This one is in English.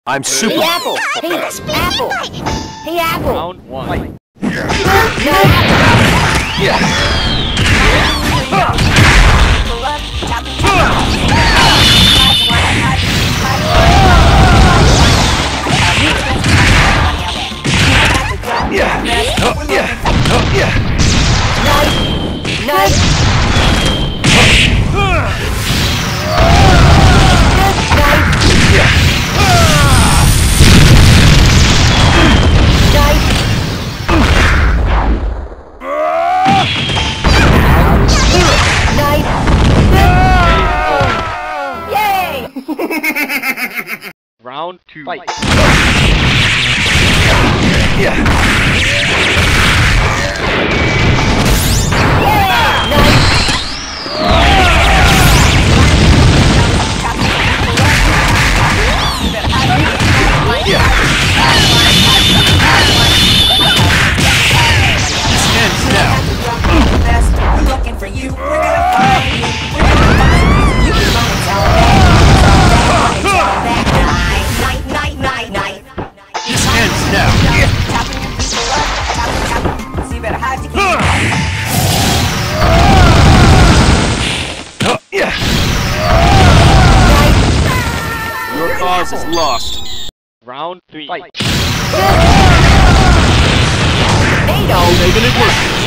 I'm super. Hey, Apple! Hey, Apple! Hey, Apple! Round 1. Round 2. Fight. Your cause is lost. Round 3. Fight. Making it work.